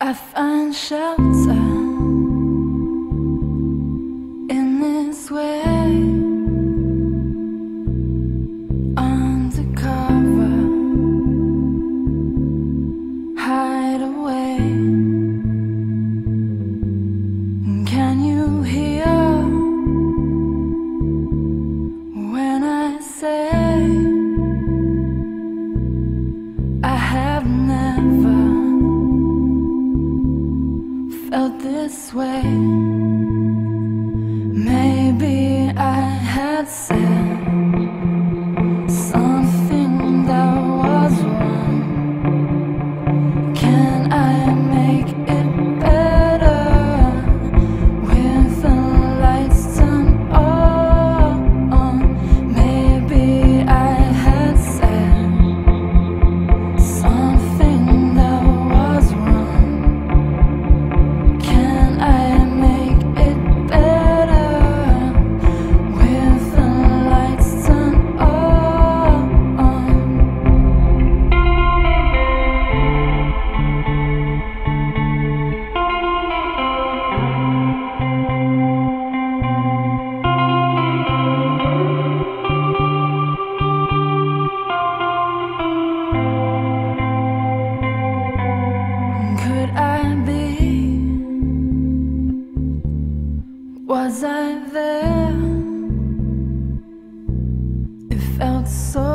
I find shelter in this way, undercover, hide away. Can you hear when I say I have never felt this way? Maybe I had said something that was wrong. Can I make it better with the lights turned on? Maybe I had said something that was wrong. Can I make it better with the lights turned on? Could I be? Was I there? It felt so